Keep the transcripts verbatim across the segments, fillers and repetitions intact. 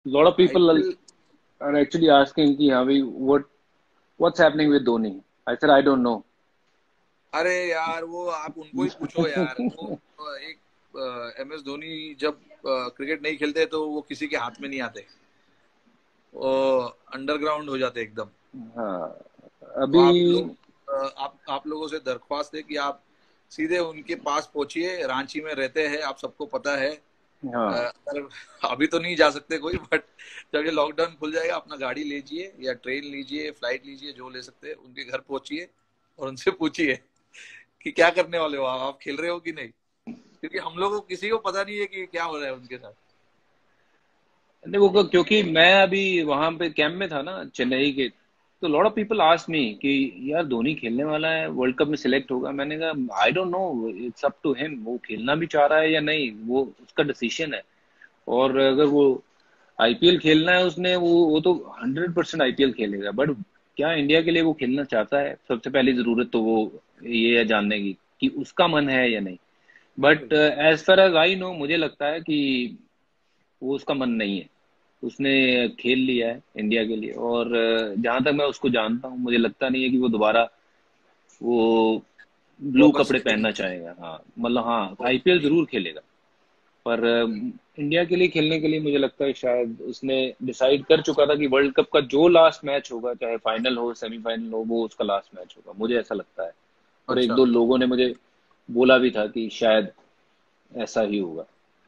lot of people IPL. are actually asking कि हाँ भाई what what's happening with Dhoni. I said I don't know. अरे यार वो आप उनको ही पूछो यार। वो अ, एक एम एस धोनी जब क्रिकेट नहीं खेलते तो वो किसी के हाथ में नहीं आते, वो अंडरग्राउंड हो जाते एकदम। हाँ तो अभी आप लोग अ, आप आप लोगों से दरख्वास्त है कि आप सीधे उनके पास पहुंचिए। रांची में रहते हैं, आप सबको पता है। अ, हाँ अगर अभी तो नहीं जा सकते कोई, बट जब ये लॉकडाउन खुल जाएगा अपना गाड़ी लीजिए या ट्रेन लीजिए, फ्लाइट लीजिए, जो ले सकते हैं, उनके घर पहुंचिए और उनसे पूछिए कि क्या करने वाले हो आप आप खेल रहे हो कि नहीं। क्योंकि हम लोगों को किसी को पता नहीं है कि क्या हो रहा है उनके साथ। नहीं वो क्योंकि मैं अभी वहां पे कैंप में था ना चेन्नई के, तो lot of people ask me कि यार धोनी खेलने वाला है, वर्ल्ड कप में सिलेक्ट होगा। मैंने कहा I don't know, it's up to him, वो खेलना भी चाह रहा है या नहीं वो उसका डिसीजन है। और अगर वो आईपीएल खेलना है उसने, वो वो तो हंड्रेड परसेंट आईपीएल खेलेगा। बट क्या इंडिया के लिए वो खेलना चाहता है, सबसे पहली जरूरत तो वो ये है जानने की कि उसका मन है या नहीं। बिल्कुल। But as far as I know, मुझे लगता है कि वो उसका मन नहीं है। उसने खेल लिया है इंडिया के लिए, और जहां तक मैं उसको जानता हूँ, मुझे लगता नहीं है कि वो दोबारा वो ब्लू वापस कपड़े पहनना खेलेंगे। चाहेगा। हाँ मतलब हाँ, आईपीएल ओके। जरूर खेलेगा, पर इंडिया के लिए खेलने के लिए मुझे लगता है शायद उसने डिसाइड कर चुका था कि वर्ल्ड कप का जो लास्ट मैच होगा, चाहे फाइनल हो सेमीफाइनल हो, वो उसका लास्ट मैच होगा, मुझे ऐसा लगता है। और एक अच्छा। दो लोगों ने मुझे बोला भी था कि शायद ऐसा ही होगा।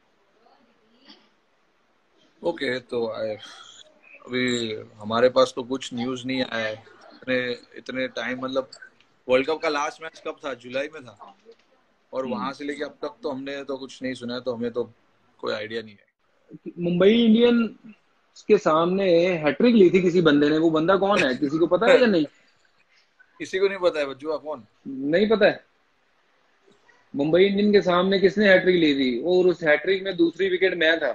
ओके तो आए, अभी हमारे पास तो कुछ न्यूज नहीं आया है इतने इतने टाइम। मतलब वर्ल्ड कप का लास्ट मैच कब था? जुलाई में था। और हम्म। वहां से लेके अब तक तो हमने तो कुछ नहीं सुना है, तो हमें तो कोई आइडिया नहीं है। मुंबई इंडियंस के सामने हैट्रिक ली थी किसी बंदे ने, वो बंदा कौन है, किसी को पता है या नहीं? किसी को नहीं पता है बच्चू कौन। नहीं पता है। मुंबई इंडियन के सामने किसने हैट्रिक ली थी, और उस हैट्रिक में दूसरी विकेट मैं था।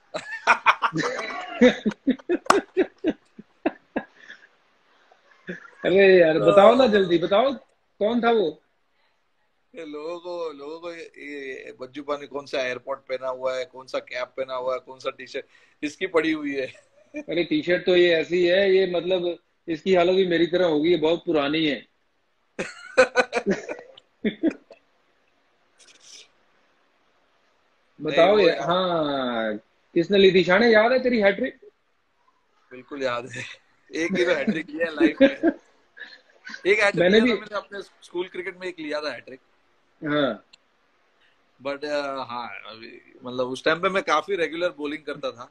अरे यार बताओ ना, जल्दी बताओ कौन था वो। ये लोगों को लोगों को ये, ये बज्जू पा ने कौन सा एयरपोर्ट पहना हुआ है, कौन सा कैप पहना हुआ है, कौन सा टी शर्ट इसकी पड़ी हुई है। अरे टी शर्ट तो ये ऐसी है, ये मतलब इसकी हालत भी मेरी तरह होगी, ये बहुत पुरानी है। नहीं बताओ वो यार, यार, हाँ किसने ली थी शाने, याद है तेरी हैट्रिक? बिल्कुल याद है। एक ही तो हैट्रिक लिया है लाइफ में। एक हैट्रिक मैंने लिया भी। था मैंने अपने स्कूल क्रिकेट में, एक लिया था हैट्रिक। हाँ। बट हाँ अभी मतलब उस टाइम पे मैं काफी रेगुलर बॉलिंग करता था।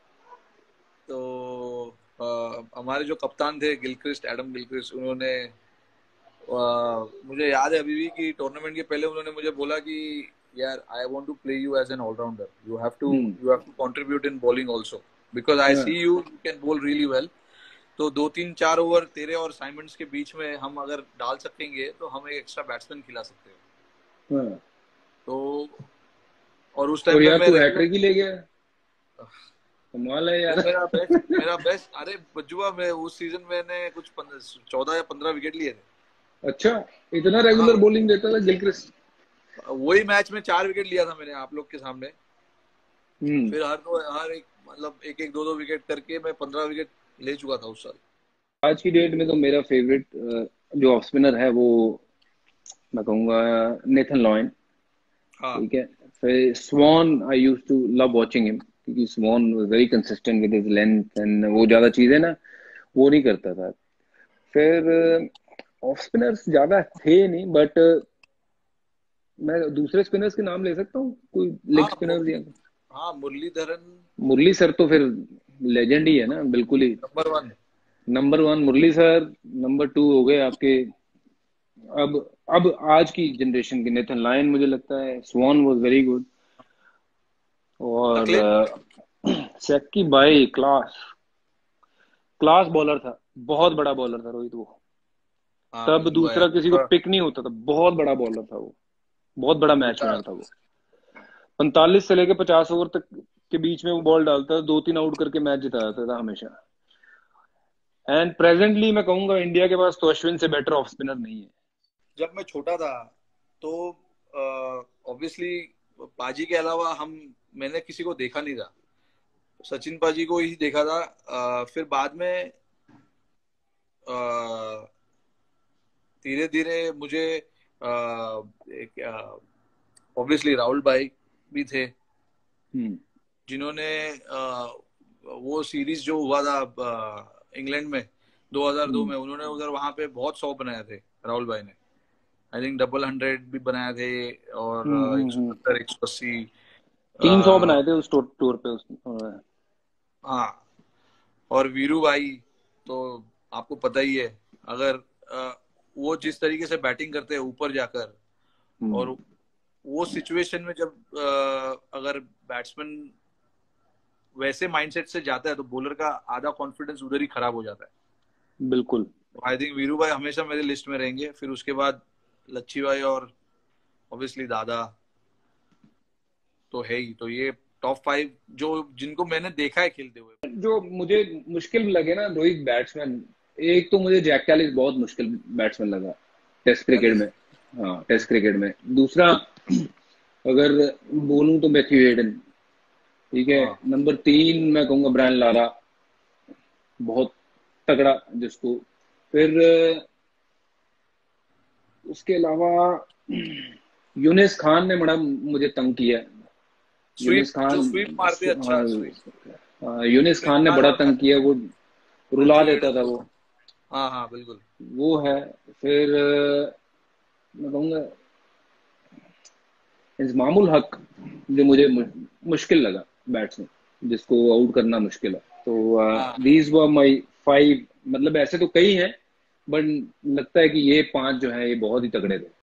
तो अ, हमारे जो कप्तान थे गिलक्रिस्ट, एडम गिलक्रिस्ट, उन्होंने अ, मुझे याद है अभी भी कि टूर्नामेंट के पहले उन्होंने मुझे बोला कि यार I want to play you as an all rounder, you have to hmm. You have to contribute in bowling also, because I हाँ see you you can bowl really well. तो दो तीन चार ओवर तेरे और साइमंड्स के बीच में हम अगर डाल सकेंगे तो हम एक एक्स्ट्रा बैट्समैन खिला सकते हैं। हाँ। तो और उस और टाइम पे यार मैं तू रेगुलर। हैट्रिक ही ले गया, कमाल है वो यार। मेरा बेस्ट मेरा बेस्ट अरे बजुआ, मैं उस सीजन मैंने कुछ चौदह या पंद्रह विकेट लिए थे। अच्छा, इतना रेगुलर हाँ बॉलिंग देता था गिलक्रिस्ट? वही मैच में चार विकेट लिया था मैंने आप लोग के सामने। हम्म। फिर हर दो हर एक मतलब एक एक दो दो विकेट करके मैं पंद्रह विकेट ले चुका था उस साल। आज की डेट में तो मेरा फेवरेट जो ऑफ स्पिनर है वो, मैं कहूंगा नेथन लॉयन। हाँ ठीक है। फिर Swann, I used to love watching him, क्योंकि Swann was very consistent with his length, and वो ज्यादा चीजें ना वो नहीं करता था। फिर ऑफ स्पिनर्स ज्यादा थे नहीं, बट मैं दूसरे स्पिनर्स के नाम ले सकता हूँ, कोई हाँ लेग स्पिनर्स या। मुरली हाँ मुरलीधरन। मुरली सर तो फिर लेजेंड ही है ना, बिल्कुल ही। Number one. Number one Murali sir. Number two हो गए आपके अब अब आज की जनरेशन के नेथन लायन, मुझे लगता है स्वॉन वाज वेरी गुड। और अक्लेन। सेक्की भाई क्लास क्लास बॉलर था, बहुत बड़ा बॉलर था रोहित वो। हाँ तब बजुआ दूसरा यार किसी को पूरा पिक नहीं होता था, बहुत बड़ा बॉलर था वो, बहुत बड़ा मैच पूरा। विनर था वो। पैंतालीस से लेके पचास ओवर तक के बीच में वो बॉल डालता था, दो तीन आउट करके मैच जिता जाता था हमेशा। एंड प्रेजेंटली मैं कहूंगा इंडिया के पास तो अश्विन से बेटर ऑफ स्पिनर नहीं है। जब मैं छोटा था तो ऑब्वियसली पाजी के अलावा हम मैंने किसी को देखा नहीं था। सचिन पाजी को ही देखा था। आ, फिर बाद में धीरे धीरे मुझे ऑब्वियसली राहुल भाई भी थे, जिन्होंने आ, वो सीरीज जो हुआ था इंग्लैंड में दो हज़ार दो में, उन्होंने उधर वहां पे बहुत सौ बनाए थे राहुल भाई ने। आई थिंक डबल हंड्रेड भी बनाए थे और एक सौ सत्तर एक सौ अस्सी तीन सौ बनाए थे उस टूर पे उस। हाँ, और वीरू भाई तो आपको पता ही है, अगर आ, वो जिस तरीके से बैटिंग करते हैं ऊपर जाकर, और वो सिचुएशन में जब आ, अगर बैट्समैन वैसे माइंडसेट से जाता है तो बॉलर का आधा कॉन्फिडेंस उधर ही खराब हो जाता है। बिल्कुल। आई थिंक वीरू भाई हमेशा मेरे लिस्ट में रहेंगे। फिर उसके बाद लच्छी भाई और ऑब्वियसली दादा तो है ही। तो ये टॉप फाइव जो जिनको मैंने देखा है खेलते हुए। जो मुझे मुश्किल लगे ना रोहित बैट्समैन, एक तो मुझे जैक कैलिस बहुत मुश्किल बैट्समैन लगा टेस्ट क्रिकेट में। हाँ टेस्ट क्रिकेट में। दूसरा अगर बोलूं तो मैथ्यू हेडन, ठीक है। नंबर तीन मैं कहूंगा ब्रायन लारा, बहुत तगड़ा जिसको। फिर उसके अलावा यूनिस खान ने बड़ा मुझे तंग किया। यूनिस खान स्वीप मारते अच्छा। हाँ, यूनिस खान ने बड़ा तंग किया, वो रुला देता था वो। हाँ हाँ बिल्कुल वो है। फिर मैं कहूँगा इंजमामुल हक, जो मुझे मुश्किल लगा बैट्समैन, जिसको आउट करना मुश्किल है। तो दीज वर माय फाइव। मतलब ऐसे तो कई हैं बट लगता है कि ये पांच जो है ये बहुत ही तगड़े थे।